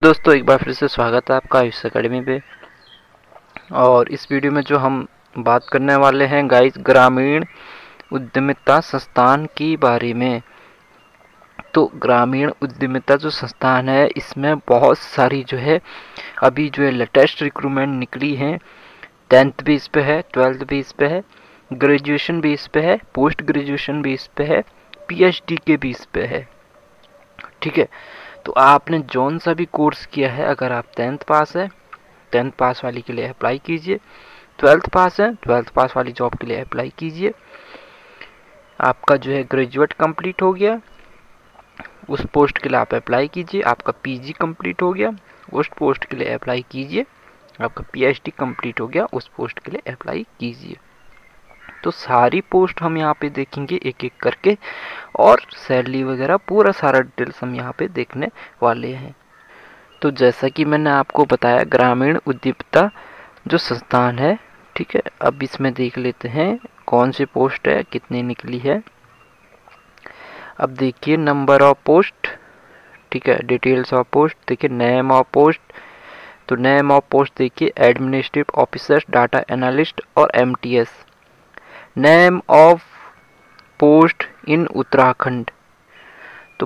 दोस्तों एक बार फिर से स्वागत है आपका आयुष अकेडमी पे। और इस वीडियो में जो हम बात करने वाले हैं गाइस, ग्रामीण उद्यमिता संस्थान की बारे में। तो ग्रामीण उद्यमिता जो संस्थान है, इसमें बहुत सारी जो है अभी जो है लेटेस्ट रिक्रूटमेंट निकली हैं। 10th भी इस पे है, 12th भी इस पे है, ग्रेजुएशन भी इस पे है, पोस्ट ग्रेजुएशन भी इस पे है, PhD के भी इस पे है। ठीक है, तो आपने जौन सा भी कोर्स किया है, अगर आप 10th पास है, 10th पास वाली के लिए अप्लाई कीजिए। 12th पास है, 12th पास वाली जॉब के लिए अप्लाई कीजिए। आपका जो है ग्रेजुएट कंप्लीट हो गया, उस पोस्ट के लिए आप अप्लाई कीजिए। आपका PG कंप्लीट हो गया, उस पोस्ट के लिए अप्लाई कीजिए। आपका PhD कंप्लीट हो गया, उस पोस्ट के लिए अप्लाई कीजिए। तो सारी पोस्ट हम यहाँ पे देखेंगे एक एक करके, और सैलरी वगैरह पूरा सारा डिटेल्स हम यहाँ पे देखने वाले हैं। तो जैसा कि मैंने आपको बताया, ग्रामीण उद्यमिता जो संस्थान है, ठीक है, अब इसमें देख लेते हैं कौन सी पोस्ट है, कितनी निकली है। अब देखिए नंबर ऑफ पोस्ट, ठीक है, डिटेल्स ऑफ पोस्ट देखिए, नेम ऑफ पोस्ट। तो नेम ऑफ पोस्ट देखिए, एडमिनिस्ट्रेटिव ऑफिसर, डाटा एनालिस्ट और MTS। Name of post in Uttarakhand, तो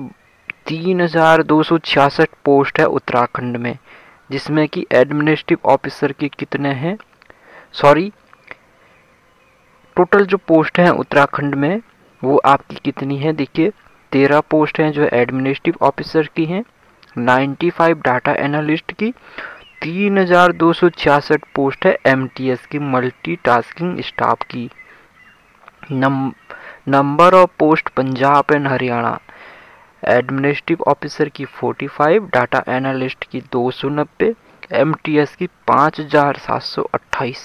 3266 पोस्ट है उत्तराखंड में, जिसमें कि एडमिनिस्ट्रेटिव ऑफिसर के कितने हैं, सॉरी, टोटल जो पोस्ट हैं उत्तराखंड में वो आपकी कितनी है, देखिए 13 पोस्ट हैं जो एडमिनिस्ट्रेटिव ऑफिसर की हैं, 95 डाटा एनालिस्ट की, 3266 पोस्ट है MTS की, मल्टीटास्किंग स्टाफ की। Number of post Punjab and Haryana, administrative officer की 45, डाटा एनालिस्ट की 290, MTS की 5728।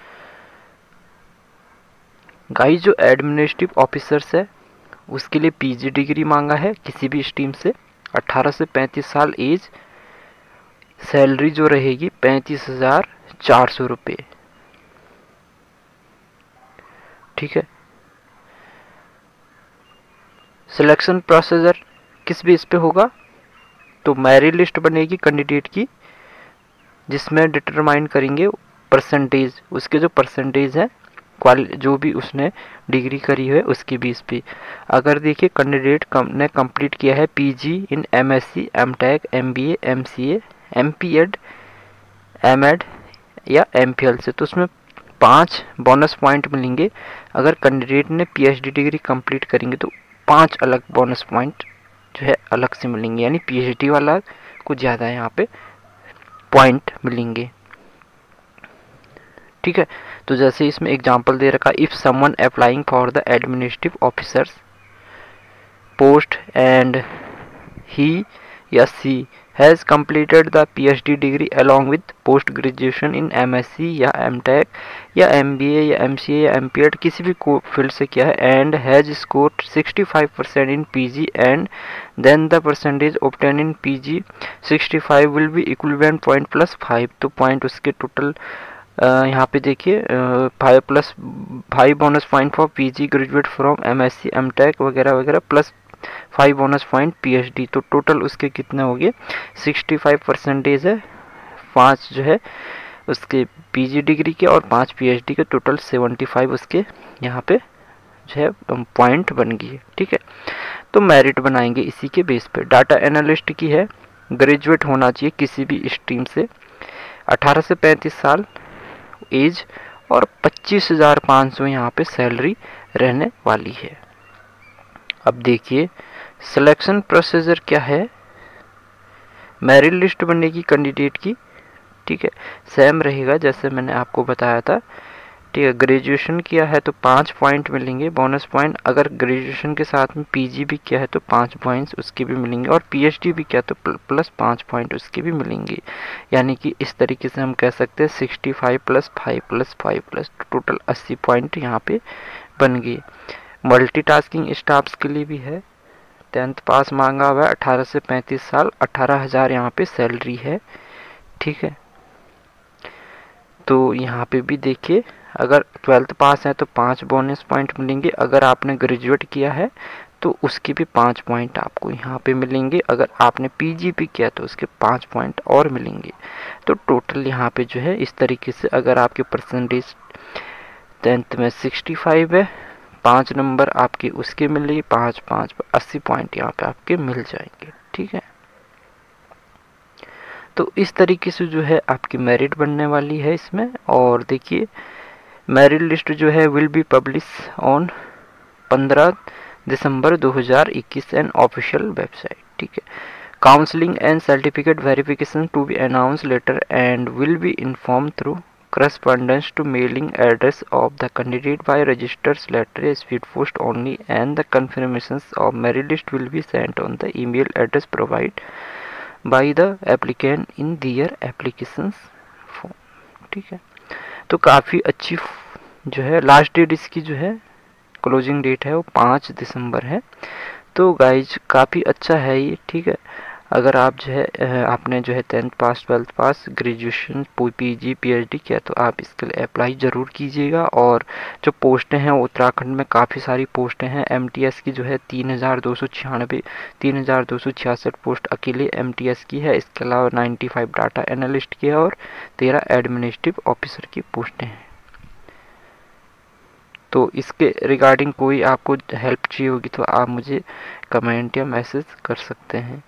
गाइस, जो एडमिनिस्ट्रेटिव ऑफिसर्स है उसके लिए PG डिग्री मांगा है किसी भी स्ट्रीम से, 18 से 35 साल एज, सैलरी जो रहेगी 35,400 रुपये। ठीक है, सिलेक्शन प्रोसीजर किस बेस पे होगा, तो मेरिट लिस्ट बनेगी कैंडिडेट की, जिसमें डिटरमाइन करेंगे परसेंटेज, उसके जो परसेंटेज है, जो भी उसने डिग्री करी है उसके बेस पे। अगर देखिए कैंडिडेट ने कंप्लीट किया है PG इन MSc, MTech, MBA, MCA, MPEd, MEd या MPhil से, तो उसमें 5 बोनस पॉइंट मिलेंगे। अगर कैंडिडेट ने PhD डिग्री कंप्लीट करेंगे तो 5 अलग बोनस पॉइंट जो है अलग से मिलेंगे, यानी PhD वाला को ज़्यादा यहाँ पे पॉइंट मिलेंगे। ठीक है, तो जैसे इसमें एग्जांपल दे रखा, if someone applying for the administrative officers post and he या she has completed the PhD degree along with post graduation in MSc या MTech या MBA या MCA या MPEd, किसी भी फील्ड से किया है, and has scored 65% in PG and then the percentage obtain in PG 65 will be equivalent point plus 5। तो पॉइंट उसके टोटल यहाँ पे देखिए 5 plus 5 bonus point for PG graduate from MSc MTech वगैरह वगैरह, प्लस 5 बोनस पॉइंट PhD, तो total उसके कितने हो गए, 65 परसेंटेज है, 5 जो है उसके PG डिग्री के और 5 PhD के, टोटल 75 उसके यहाँ पे जो है पॉइंट बन गई है। ठीक है, तो मेरिट बनाएंगे इसी के बेस पे। डाटा एनालिस्ट की है, ग्रेजुएट होना चाहिए किसी भी स्ट्रीम से, 18 से 35 साल एज, और 25,500 यहाँ पे सैलरी रहने वाली है। अब देखिए सिलेक्शन प्रोसीजर क्या है, मेरिट लिस्ट बनेगी कैंडिडेट की, ठीक है, सेम रहेगा जैसे मैंने आपको बताया था। ठीक है, ग्रेजुएशन किया है तो 5 पॉइंट मिलेंगे बोनस पॉइंट, अगर ग्रेजुएशन के साथ में PG भी किया है तो 5 पॉइंट्स उसके भी मिलेंगे, और PhD भी किया तो प्लस 5 पॉइंट उसके भी मिलेंगे। यानी कि इस तरीके से हम कह सकते हैं 65 plus 5 plus 5 plus total 80 point यहाँ पे बन गए। मल्टीटास्किंग स्टाफ्स के लिए भी है, 10th पास मांगा हुआ है, 18 से 35 साल, 18,000 यहाँ पे सैलरी है। ठीक है, तो यहाँ पे भी देखिए, अगर 12th पास है तो 5 बोनस पॉइंट मिलेंगे, अगर आपने ग्रेजुएट किया है तो उसके भी 5 पॉइंट आपको यहाँ पे मिलेंगे। अगर आपने पीजीपी किया तो उसके 5 पॉइंट और मिलेंगे। तो टोटल यहाँ पे जो है इस तरीके से, अगर आपके परसेंटेज 10th में 65 है, 5 नंबर आपके उसके मिलेंगे, 5 5 80 पॉइंट यहाँ पे आपके मिल जाएंगे। ठीक है, तो इस तरीके से जो है आपकी मेरिट बनने वाली है इसमें। और देखिए, मेरिट लिस्ट जो है will be publish on 15 December 2021 in official website. ठीक है, counselling and certificate verification to be announce letter and will be inform through correspondence to mailing address of the candidate by registered letter, speed post only, and the confirmations of merit list will be sent on the email address provided by the applicant in their applications form। ठीक है, तो काफ़ी अच्छी जो है last date इसकी जो है क्लोजिंग डेट है वो 5 दिसंबर है। तो गाइज काफ़ी अच्छा है ये। ठीक है, अगर आप जो है आपने जो है 10th पास, 12th पास, ग्रेजुएशन, पीजी, पीएचडी किया तो आप इसके लिए अप्लाई ज़रूर कीजिएगा। और जो पोस्टें हैं उत्तराखंड में काफ़ी सारी पोस्टें हैं। एमटीएस की जो है 3266 पोस्ट अकेले एमटीएस की है। इसके अलावा 95 डाटा एनालिस्ट की है और 13 एडमिनिस्ट्रेटिव ऑफिसर की पोस्टें हैं। तो इसके रिगार्डिंग कोई आपको हेल्प चाहिए होगी तो आप मुझे कमेंट या मैसेज कर सकते हैं।